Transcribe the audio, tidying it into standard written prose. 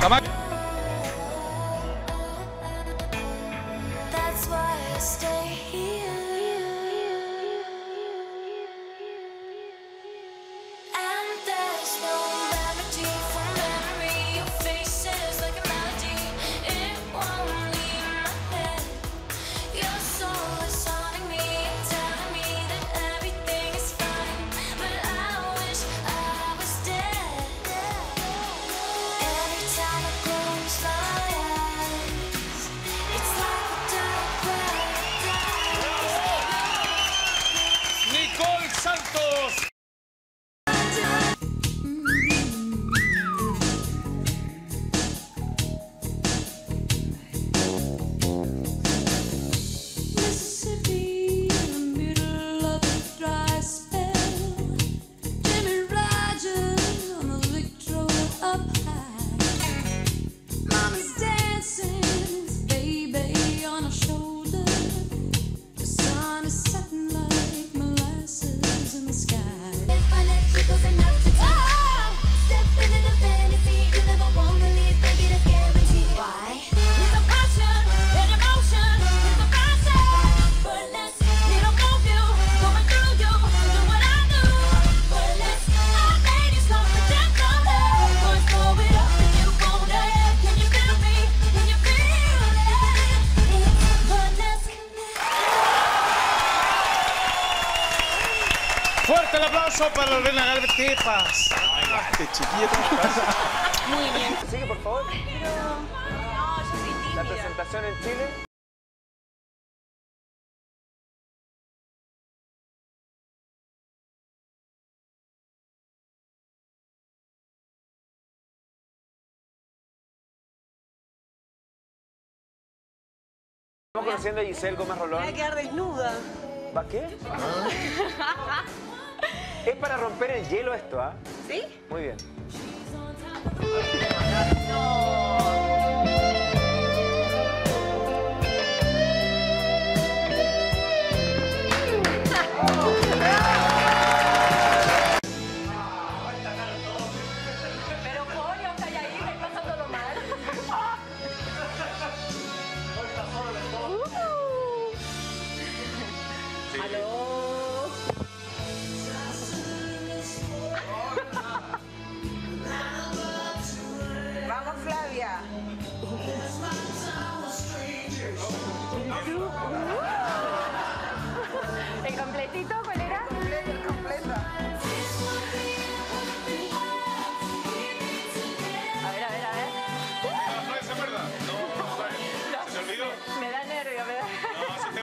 Jamás. Nicole Santos. Fuerte el aplauso para Lorena Galvez. ¿Qué pasa? Ay, chiquilla, ¿cómo estás? Muy bien. Sigue, por favor. Pero... No, yo soy tímida. La presentación en Chile. Estamos conociendo a Giselle Gómez Rolón. Voy a quedar desnuda. ¿Va qué? Es para romper el hielo esto, ¿ah? ¿Sí? Muy bien. Pero coño, calladita y pasándolo mal. ¡Aló! Vamos, Flavia. El completito